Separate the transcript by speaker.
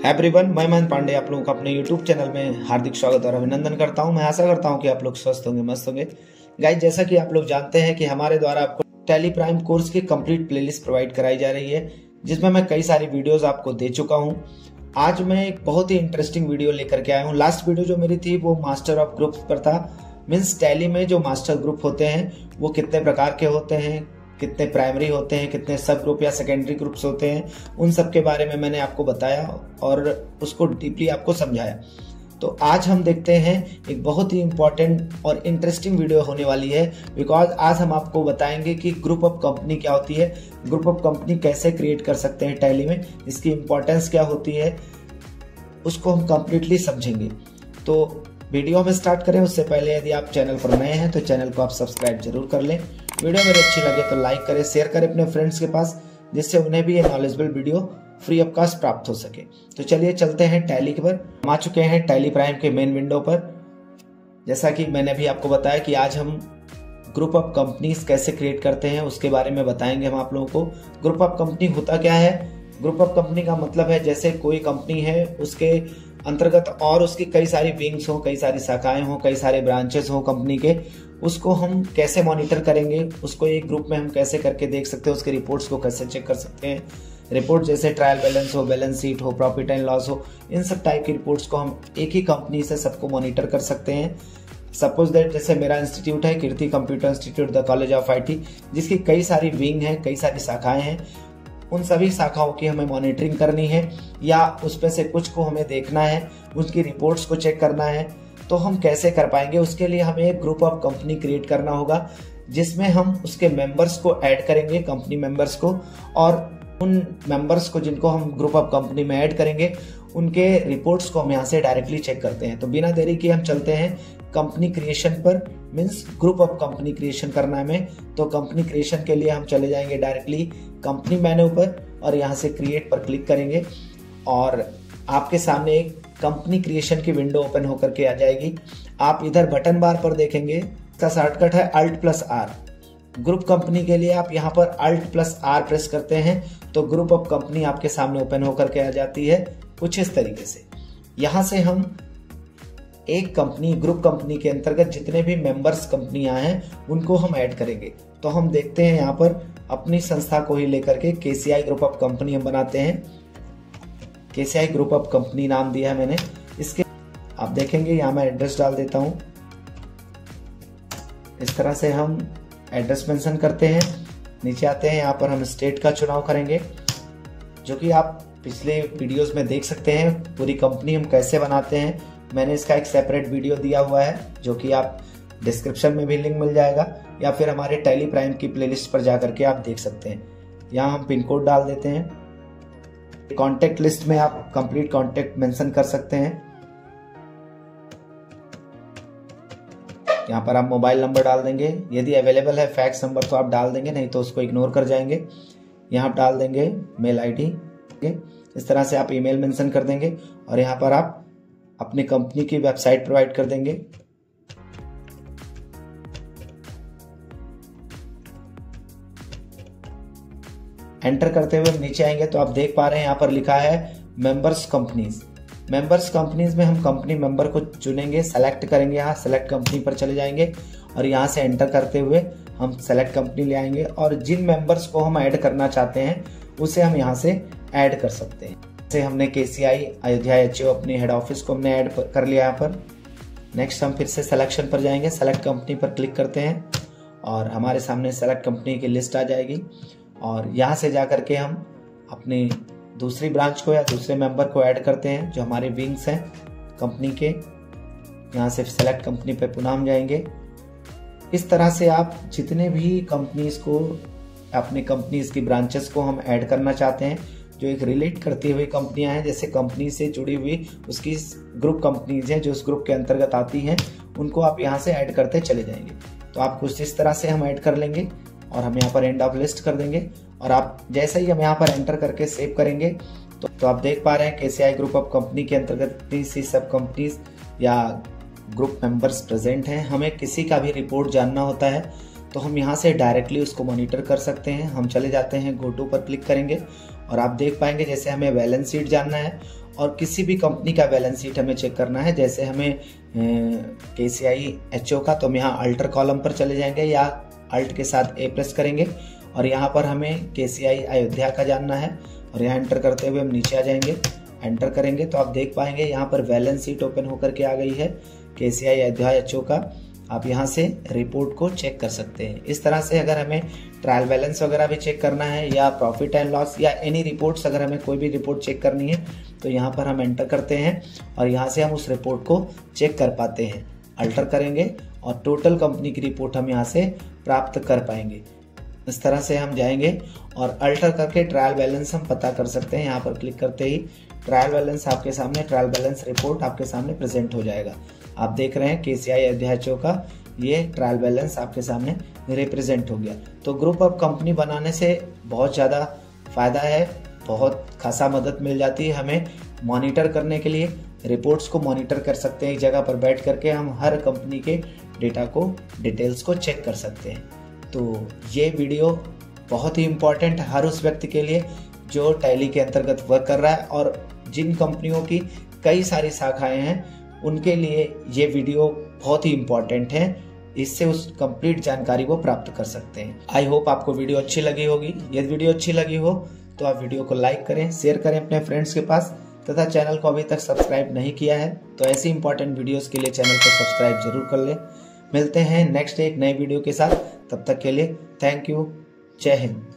Speaker 1: Everyone, मैं महेंद्र पांडे आप लोगों का अपने यूट्यूब चैनल में हार्दिक स्वागत और अभिनंदन करता हूं। मैं आशा करता हूं कि आप लोग स्वस्थ होंगे, मस्त होंगे। गाइस, जैसा कि आप लोग जानते हैं कि हमारे द्वारा आपको टैली प्राइम कोर्स की कंप्लीट प्लेलिस्ट प्रोवाइड कराई जा रही है, जिसमें मैं कई सारी वीडियोस आपको दे चुका हूं। आज मैं एक बहुत ही इंटरेस्टिंग वीडियो लेकर के आया हूँ। लास्ट वीडियो जो मेरी थी वो मास्टर ऑफ ग्रुप्स पर था। मीन्स टैली में जो मास्टर ग्रुप होते हैं वो कितने प्रकार के होते हैं, कितने प्राइमरी होते हैं, कितने सब ग्रुप या सेकेंडरी ग्रुप्स होते हैं, उन सब के बारे में मैंने आपको बताया और उसको डीपली आपको समझाया। तो आज हम देखते हैं एक बहुत ही इंपॉर्टेंट और इंटरेस्टिंग वीडियो होने वाली है, बिकॉज आज हम आपको बताएंगे कि ग्रुप ऑफ कंपनी क्या होती है, ग्रुप ऑफ कंपनी कैसे क्रिएट कर सकते हैं टैली में, इसकी इंपॉर्टेंस क्या होती है, उसको हम कंप्लीटली समझेंगे। तो वीडियो में स्टार्ट करें उससे पहले यदि आप चैनल पर नए हैं तो चैनल को आप सब्सक्राइब जरूर कर लें। वीडियो मेरी अच्छी लगे तो लाइक करें, शेयर करें अपने फ्रेंड्स के पास, जिससे उन्हें भी ये knowledgeable video free of cost प्राप्त हो सके। तो चलिए चलते हैं टैली पर। हम आ चुके हैं टैली प्राइम के मेन विंडो पर। जैसा कि मैंने अभी आपको बताया कि आज हम ग्रुप ऑफ कंपनीज कैसे क्रिएट करते हैं उसके बारे में बताएंगे हम आप लोगों को। ग्रुप ऑफ कंपनी होता क्या है? ग्रुप ऑफ कंपनी का मतलब है जैसे कोई कंपनी है, उसके अंतर्गत और उसकी कई सारी विंग्स हो, कई सारी शाखाएं हो, कई सारे ब्रांचेस हो कंपनी के, उसको हम कैसे मॉनिटर करेंगे, उसको एक ग्रुप में हम कैसे करके देख सकते हैं, उसके रिपोर्ट्स को कैसे चेक कर सकते हैं। रिपोर्ट जैसे ट्रायल बैलेंस हो, बैलेंस शीट हो, प्रॉफिट एंड लॉस हो, इन सब टाइप की रिपोर्ट्स को हम एक ही कंपनी से सबको मॉनिटर कर सकते हैं। सपोज दैट जैसे मेरा इंस्टीट्यूट है Kirti computer institute the college of IT, जिसकी कई सारी विंग है, कई सारी शाखाएं हैं। उन सभी शाखाओं की हमें मॉनिटरिंग करनी है या उसमें से कुछ को हमें देखना है, उसकी रिपोर्ट्स को चेक करना है। तो हम कैसे कर पाएंगे? उसके लिए हमें एक ग्रुप ऑफ कंपनी क्रिएट करना होगा, जिसमें हम उसके मेंबर्स को ऐड करेंगे, कंपनी मेंबर्स को, और उन मेंबर्स को जिनको हम ग्रुप ऑफ कंपनी में ऐड करेंगे उनके रिपोर्ट्स को हम यहाँ से डायरेक्टली चेक करते हैं। तो बिना देरी किए हम चलते हैं कंपनी क्रिएशन पर। Means group of company creation करना है हमें, तो कंपनी क्रिएशन के लिए हम चले जाएंगे डायरेक्टली कंपनी मेन्यू पर और यहाँ से क्रिएट पर क्लिक करेंगे और आपके सामने एक कंपनी क्रिएशन की विंडो ओपन होकर के आ जाएगी। आप इधर बटन बार पर देखेंगे, इसका शॉर्टकट है Alt+R। ग्रुप कंपनी के लिए आप यहाँ पर Alt+R प्रेस करते हैं तो ग्रुप ऑफ कंपनी आपके सामने ओपन होकर के आ जाती है कुछ इस तरीके से। यहाँ से हम एक कंपनी, ग्रुप कंपनी के अंतर्गत जितने भी मेंबर्स कंपनियां हैं उनको हम ऐड करेंगे। तो हम देखते हैं यहाँ पर अपनी संस्था को ही लेकर के KCI ग्रुप ऑफ कंपनी हम बनाते हैं। KCI ग्रुप ऑफ कंपनी नाम दिया है मैंने। इसके आप देखेंगे यहाँ मैं एड्रेस डाल देता हूँ। इस तरह से हम एड्रेस मेंशन करते हैं। नीचे आते हैं, यहाँ पर हम स्टेट का चुनाव करेंगे, जो कि आप पिछले वीडियोस में देख सकते हैं पूरी कंपनी हम कैसे बनाते हैं। मैंने इसका एक सेपरेट वीडियो दिया हुआ है, जो कि आप डिस्क्रिप्शन में भी लिंक मिल जाएगा या फिर हमारे टैली प्राइम की प्लेलिस्ट पर जाकर के आप देख सकते हैं। यहाँ हम पिन कोड डाल देते हैं। कॉन्टेक्ट लिस्ट में आप कंप्लीट कॉन्टेक्ट मेंशन कर सकते हैं। यहाँ पर आप मोबाइल नंबर डाल देंगे, यदि अवेलेबल है फैक्स नंबर तो आप डाल देंगे, नहीं तो उसको इग्नोर कर जाएंगे। यहाँ आप डाल देंगे मेल ID। इस तरह से आप ईमेल मेंशन कर देंगे और यहाँ पर आप अपनी कंपनी की वेबसाइट प्रोवाइड कर देंगे। एंटर करते हुए नीचे आएंगे तो आप देख पा रहे हैं यहाँ पर लिखा है मेंबर्स कंपनीज। मेंबर्स कंपनीज में हम कंपनी मेंबर को चुनेंगे, सेलेक्ट करेंगे। यहाँ सेलेक्ट कंपनी पर चले जाएंगे और यहाँ से एंटर करते हुए हम सेलेक्ट कंपनी ले आएंगे और जिन मेंबर्स को हम ऐड करना चाहते हैं उसे हम यहाँ से ऐड कर सकते हैं। जैसे हमने KCI अयोध्या HO अपनी हेड ऑफिस को हमने ऐड कर लिया यहाँ पर। नेक्स्ट हम फिर से सिलेक्शन पर जाएंगे, सेलेक्ट कंपनी पर क्लिक करते हैं और हमारे सामने सेलेक्ट कंपनी की लिस्ट आ जाएगी और यहाँ से जा करके हम अपनी दूसरी ब्रांच को या दूसरे मेंबर को ऐड करते हैं जो हमारे विंग्स हैं कंपनी के। यहाँ से सेलेक्ट कंपनी पे पुनः हम जाएंगे। इस तरह से आप जितने भी कंपनीज को, अपने कंपनीज की ब्रांचेस को हम ऐड करना चाहते हैं, जो एक रिलेट करती हुई कंपनियां हैं, जैसे कंपनी से जुड़ी हुई उसकी ग्रुप कंपनीज हैं जो उस ग्रुप के अंतर्गत आती हैं, उनको आप यहाँ से ऐड करते चले जाएंगे। तो आप कुछ इस तरह से हम ऐड कर लेंगे और हम यहाँ पर एंड ऑफ लिस्ट कर देंगे और आप जैसे ही हम यहाँ पर एंटर करके सेव करेंगे तो आप देख पा रहे हैं KCI ग्रुप ऑफ कंपनी के अंतर्गत किसी सब कंपनीज या ग्रुप मेंबर्स प्रेजेंट हैं। हमें किसी का भी रिपोर्ट जानना होता है तो हम यहाँ से डायरेक्टली उसको मॉनिटर कर सकते हैं। हम चले जाते हैं गो टू पर क्लिक करेंगे और आप देख पाएंगे जैसे हमें बैलेंस शीट जानना है और किसी भी कंपनी का बैलेंस शीट हमें चेक करना है, जैसे हमें KCI HO का, तो हम यहाँ अल्टर कॉलम पर चले जाएंगे या अल्ट के साथ A प्रेस करेंगे और यहाँ पर हमें KCI अयोध्या का जानना है और यहाँ एंटर करते हुए हम नीचे आ जाएंगे। एंटर करेंगे तो आप देख पाएंगे यहाँ पर बैलेंस शीट ओपन होकर के आ गई है KCI अयोध्या HO का। आप यहाँ से रिपोर्ट को चेक कर सकते हैं। इस तरह से अगर हमें ट्रायल बैलेंस वगैरह भी चेक करना है या प्रॉफिट एंड लॉस या एनी रिपोर्ट्स, अगर हमें कोई भी रिपोर्ट चेक करनी है तो यहाँ पर हम एंटर करते हैं और यहाँ से हम उस रिपोर्ट को चेक कर पाते हैं। अल्टर करेंगे और टोटल कंपनी की रिपोर्ट हम यहाँ से प्राप्त कर पाएंगे। इस तरह से हम जाएंगे और अल्टर करके ट्रायल बैलेंस हम पता कर सकते हैं। यहाँ पर क्लिक करते ही ट्रायल बैलेंस आपके सामने, ट्रायल बैलेंस रिपोर्ट आपके सामने प्रेजेंट हो जाएगा। आप देख रहे हैं KCI अयोध्या HO का ये ट्रायल बैलेंस आपके सामने रिप्रेजेंट हो गया। तो ग्रुप ऑफ कंपनी बनाने से बहुत ज़्यादा फायदा है, बहुत खासा मदद मिल जाती है हमें मॉनिटर करने के लिए। रिपोर्ट्स को मॉनिटर कर सकते हैं, एक जगह पर बैठ करके हम हर कंपनी के डेटा को, डिटेल्स को चेक कर सकते हैं। तो ये वीडियो बहुत ही इम्पॉर्टेंट है हर उस व्यक्ति के लिए जो टैली के अंतर्गत वर्क कर रहा है और जिन कंपनियों की कई सारी शाखाएं हैं उनके लिए ये वीडियो बहुत ही इम्पॉर्टेंट है। इससे उस कंप्लीट जानकारी को प्राप्त कर सकते हैं। आई होप आपको वीडियो अच्छी लगी होगी। यदि वीडियो अच्छी लगी हो तो आप वीडियो को लाइक करें, शेयर करें अपने फ्रेंड्स के पास, तथा चैनल को अभी तक सब्सक्राइब नहीं किया है तो ऐसी इंपॉर्टेंट वीडियोस के लिए चैनल को सब्सक्राइब जरूर कर लें। मिलते हैं नेक्स्ट एक नए वीडियो के साथ, तब तक के लिए थैंक यू। जय हिंद।